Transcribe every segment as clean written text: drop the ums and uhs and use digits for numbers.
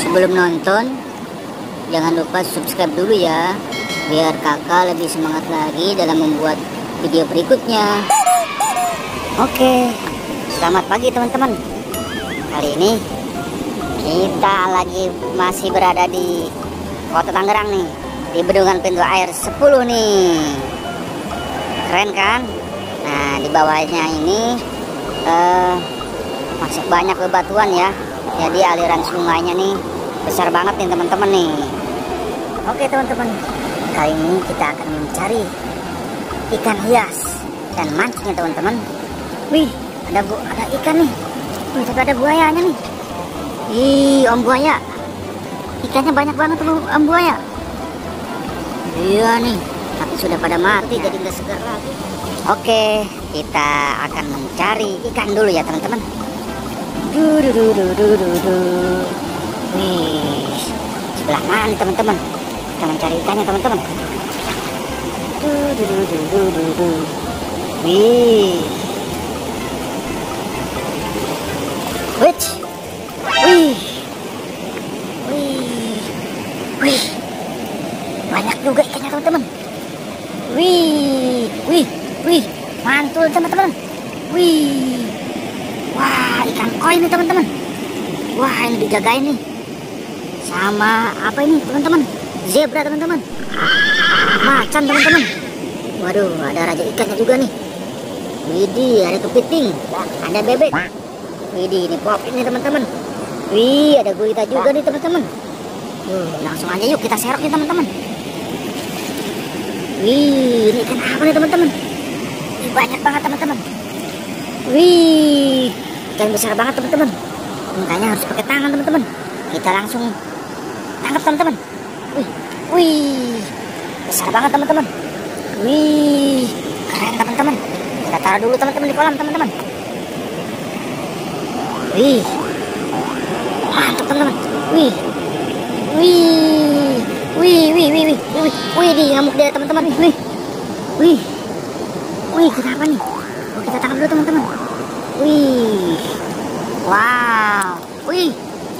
Sebelum nonton, jangan lupa subscribe dulu ya, biar kakak lebih semangat lagi dalam membuat video berikutnya. Oke, selamat pagi teman-teman. Kali ini kita masih berada di Kota Tangerang nih, di bendungan pintu air 10 nih. Keren kan? Nah, di bawahnya ini masih banyak bebatuan ya. Jadi aliran sungainya nih besar banget nih teman-teman nih. Oke teman-teman, kali ini kita akan mencari ikan hias dan mancingnya teman-teman. Wih, ada ikan nih. Wih, tapi ada buayanya nih. Ih, om buaya. Ikannya banyak banget tuh om buaya. Iya nih, tapi sudah pada mati jadi nggak segar lagi. Oke, kita akan mencari ikan dulu ya teman-teman. Wih, sebelah mana teman-teman? Kita mencari ikannya teman-teman. Wih, wih, wih, banyak juga ikannya teman-teman. Wih, mantul teman-teman. Wih, wah, ikan koi nih teman-teman. Wah, ini dijagain nih sama apa ini teman-teman? Zebra teman-teman. Macan teman-teman. Waduh, ada raja ikannya juga nih. Widih, ada kepiting, ada bebek. Widih, ini pop ini teman-teman. Wih, ada gurita juga nih teman-teman. Langsung aja yuk kita serok nih teman-teman. Wih, ini ikan apa nih teman-teman? Ini banyak banget teman-teman. Wih, ikan besar banget teman-teman. Makanya harus pakai tangan teman-teman. Kita langsung tangkap teman-teman. Wih, besar banget teman-teman. Wih, keren teman-teman. Kita taruh dulu teman-teman di kolam teman-teman. Wih, mantap teman-teman. Wih, di ngamuk dia teman-teman. Wih, kita apa nih? Oh, kita tangkap dulu teman-teman. Wih, wow, wih,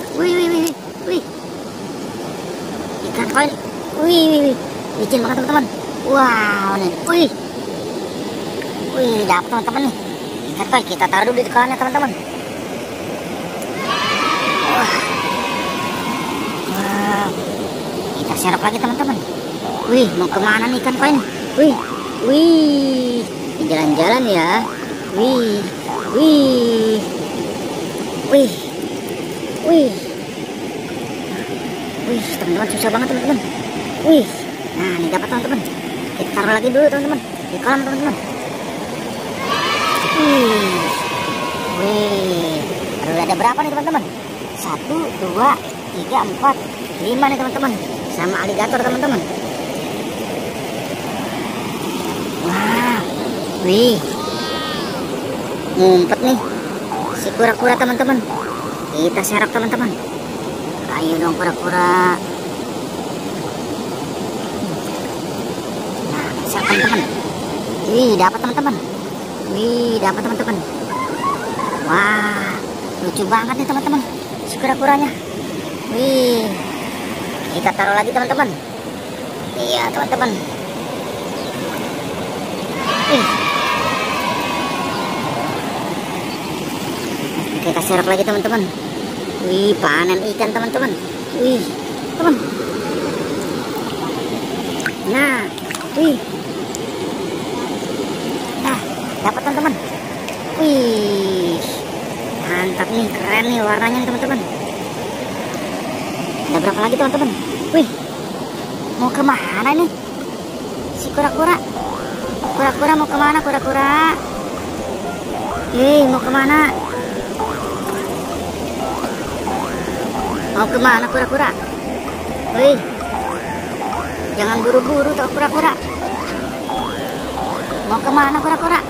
ikan koi, wih, licin banget teman-teman. Wow nih, wih, dapat teman-teman nih. Ikan koi kita taruh dulu di kolamnya teman-teman. Wah, kita serap lagi teman-teman. Wih, mau kemana nih ikan koi nih? Wih, di jalan-jalan ya. Wih, teman-teman, susah banget teman-teman. Wih, nah ini dapat teman-teman. Kita taruh lagi dulu teman-teman di kolam teman-teman. Wih, ada berapa nih teman-teman? 1, 2, 3, 4, 5 nih teman-teman. Sama aligator teman-teman. Wah, wih, ngumpet nih si kura-kura teman-teman. Kita serap teman-teman. Ayo dong kura-kura. Nah, serap teman-teman. Wih, dapat teman-teman. Wah, lucu banget nih teman-teman si kura-kuranya. Wih, kita taruh lagi teman-teman. Iya teman-teman. Kita serap lagi teman-teman. Wih, panen ikan teman-teman. Wih, teman. Nah, dapat teman-teman. Wih, mantap nih, keren nih warnanya nih teman-teman. Ada berapa lagi teman-teman? Wih, mau kemana nih si kura-kura? Kura-kura mau kemana kura-kura? Mau kemana? Mau kemana kura-kura? Wih, jangan buru-buru tuh kura-kura. Mau kemana kura-kura?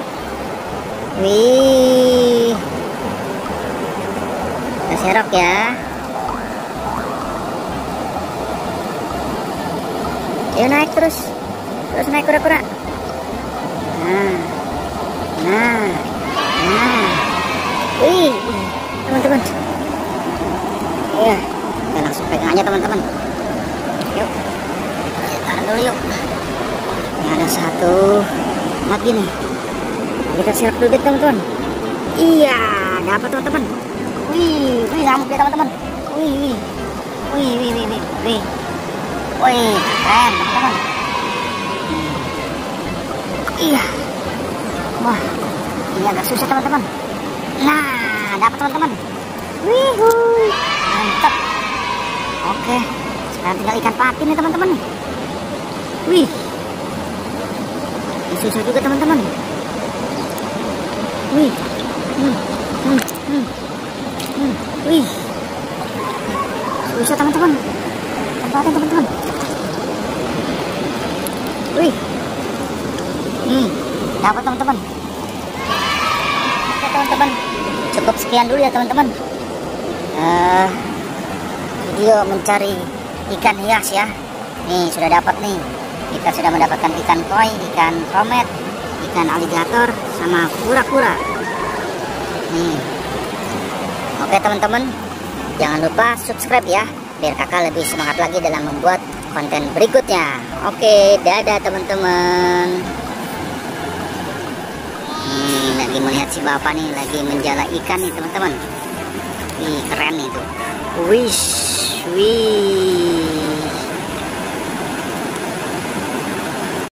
Wih, kita serok ya. Ayo naik terus naik kura-kura. Nah, wih, teman-teman. Ya, kita langsung pegang ikannya teman-teman. Yuk, kita taruh dulu yuk. Ini ada satu lagi nih. Kita siap dulu teman-teman. Iya, dapat teman-teman. Wih, ngamuk ya teman-teman. Wih, keren teman-teman. Iya, wah, ini agak susah teman-teman. Nah, dapat teman-teman. Wih, mantap. Oke, sekarang tinggal ikan patin nih teman-teman. Wih, ini susah juga teman-teman. Wih, wih, susah teman-teman. Tempatin teman-teman. Wih, dapat teman-teman. Oke teman-teman, cukup sekian dulu ya teman-teman. Video mencari ikan hias ya. Nih sudah dapat nih. Kita sudah mendapatkan ikan koi, ikan komet, ikan aligator, sama kura-kura. Nih. Oke teman-teman, jangan lupa subscribe ya, biar kakak lebih semangat lagi dalam membuat konten berikutnya. Oke, dadah teman-teman. Lagi melihat si bapak nih, lagi menjala ikan nih teman-teman. Wih, keren itu. Wih.